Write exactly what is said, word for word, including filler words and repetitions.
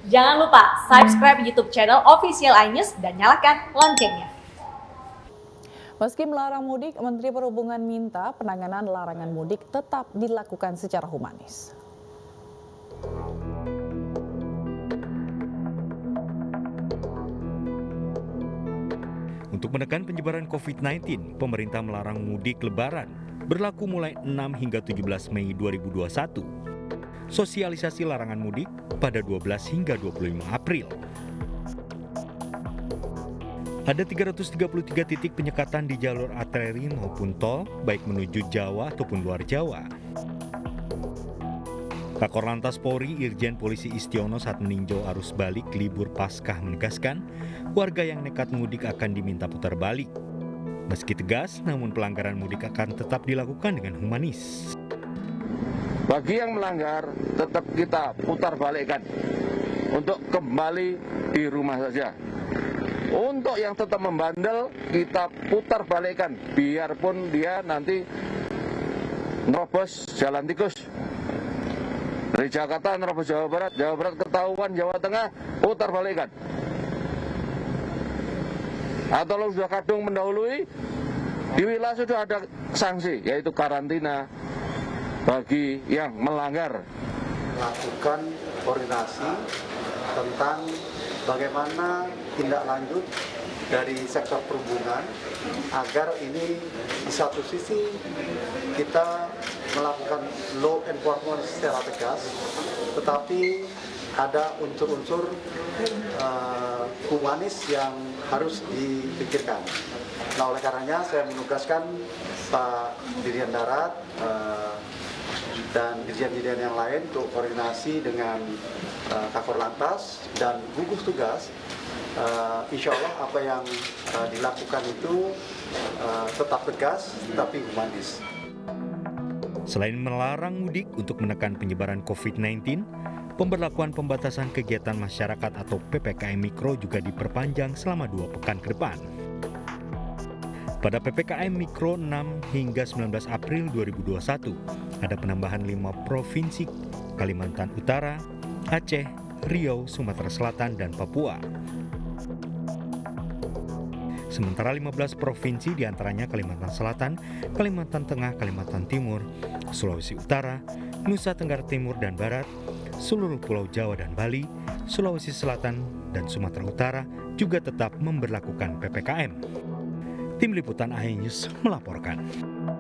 Jangan lupa subscribe YouTube channel Official iNews dan nyalakan loncengnya. Meski melarang mudik, Menteri Perhubungan minta penanganan larangan mudik tetap dilakukan secara humanis. Untuk menekan penyebaran covid sembilan belas, pemerintah melarang mudik lebaran berlaku mulai enam hingga tujuh belas Mei dua ribu dua puluh satu. Sosialisasi larangan mudik pada dua belas hingga dua puluh lima April. Ada tiga ratus tiga puluh tiga titik penyekatan di jalur arteri maupun tol, baik menuju Jawa ataupun luar Jawa. Kakor Lantas Polri Irjen Polisi Istiono saat meninjau arus balik libur Paskah menegaskan, warga yang nekat mudik akan diminta putar balik. Meski tegas, namun pelanggaran mudik akan tetap dilakukan dengan humanis. Bagi yang melanggar, tetap kita putar balikkan untuk kembali di rumah saja. Untuk yang tetap membandel, kita putar balikkan, biarpun dia nanti nerobos jalan tikus. Dari Jakarta nerobos Jawa Barat, Jawa Barat ketahuan Jawa Tengah, putar balikkan. Atau lo sudah kadung mendahului, di wilayah sudah ada sanksi, yaitu karantina bagi yang melanggar. Melakukan koordinasi tentang bagaimana tindak lanjut dari sektor perhubungan agar ini di satu sisi kita melakukan law enforcement secara tegas, tetapi ada unsur-unsur uh, humanis yang harus dipikirkan. Nah, oleh karenanya saya menugaskan Pak Dirjen Darat uh, dan dirjen-dirjen yang lain untuk koordinasi dengan uh, Kakor Lantas dan gugus tugas. Uh, insya Allah apa yang uh, dilakukan itu uh, tetap tegas tetapi humanis. Selain melarang mudik untuk menekan penyebaran covid sembilan belas, pemberlakuan pembatasan kegiatan masyarakat atau P P K M Mikro juga diperpanjang selama dua pekan ke depan. Pada P P K M Mikro enam hingga sembilan belas April dua ribu dua puluh satu, ada penambahan lima provinsi, Kalimantan Utara, Aceh, Riau, Sumatera Selatan, dan Papua. Sementara lima belas provinsi diantaranya Kalimantan Selatan, Kalimantan Tengah, Kalimantan Timur, Sulawesi Utara, Nusa Tenggara Timur dan Barat, seluruh Pulau Jawa dan Bali, Sulawesi Selatan, dan Sumatera Utara juga tetap memberlakukan P P K M. Tim Liputan iNews melaporkan.